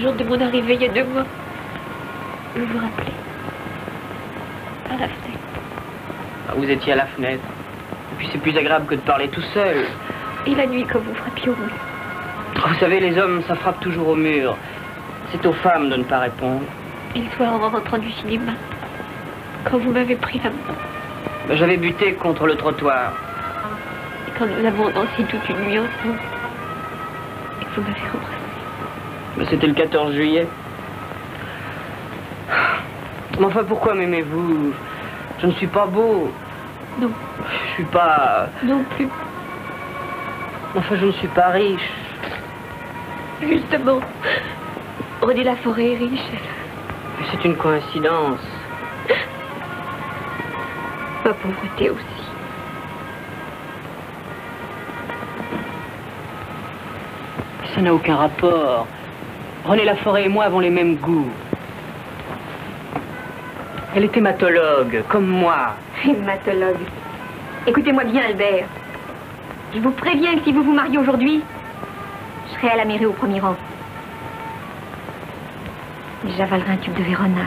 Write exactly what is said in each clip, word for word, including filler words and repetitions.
jour de mon arrivée il y a deux mois. Vous vous rappelez? À la fenêtre. Ah, vous étiez à la fenêtre. Et puis c'est plus agréable que de parler tout seul. Et la nuit, quand vous frappiez au mur? Vous savez, les hommes, ça frappe toujours au mur. C'est aux femmes de ne pas répondre. Et le soir, en rentrant du cinéma, quand vous m'avez pris la main. J'avais buté contre le trottoir. Et quand nous avons dansé toute une nuit ensemble, et que vous m'avez embrassé. C'était le quatorze juillet. Mais enfin, pourquoi m'aimez-vous? Je ne suis pas beau. Non. Je suis pas... Non plus. Enfin, je ne suis pas riche. Justement, René Laforêt est riche. Mais c'est une coïncidence. Ma pauvreté aussi. Ça n'a aucun rapport. René Laforêt et moi avons les mêmes goûts. Elle est hématologue, comme moi. Hématologue. Écoutez-moi bien, Albert. Je vous préviens que si vous vous mariez aujourd'hui, je serai à la mairie au premier rang. J'avalerai un tube de Véronal.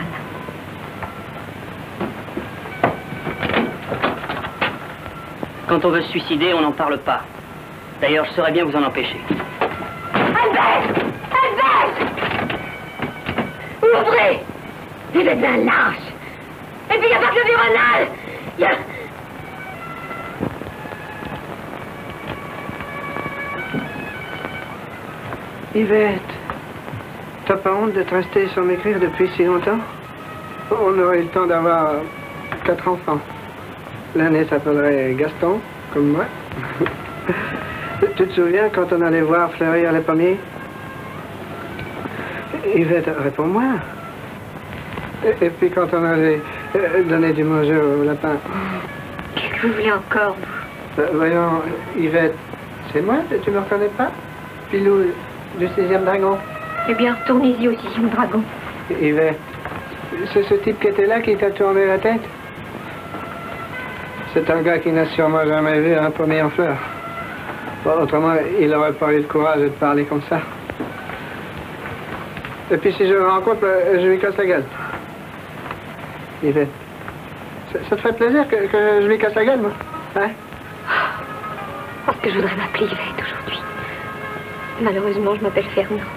Quand on veut se suicider, on n'en parle pas. D'ailleurs, je saurais bien vous en empêcher. Albert! Albert! Ouvrez! Vous êtes un lâche! Et puis il n'y a pas que le Véronal! Il y a... Yvette, t'as pas honte d'être restée sans m'écrire depuis si longtemps? On aurait eu le temps d'avoir quatre enfants. L'aîné s'appellerait Gaston, comme moi. Tu te souviens quand on allait voir fleurir les pommiers? Yvette, réponds-moi. Et, et puis quand on allait euh, donner du manger au lapin. Qu'est-ce que vous voulez encore, vous? euh, Voyons, Yvette, c'est moi? Tu me reconnais pas? Pilou du sixième dragon. Eh bien, retournez-y au sixième dragon. Yvette, c'est ce type qui était là qui t'a tourné la tête? C'est un gars qui n'a sûrement jamais vu un pommier en fleurs. Bon, autrement, il n'aurait pas eu le courage de te parler comme ça. Et puis si je le rencontre, je lui casse la gueule. Yvette, ça, ça te fait plaisir que, que je lui casse la gueule, moi? Hein? Parce que je voudrais m'appeler Yvette aujourd'hui. Malheureusement, je m'appelle Fernand.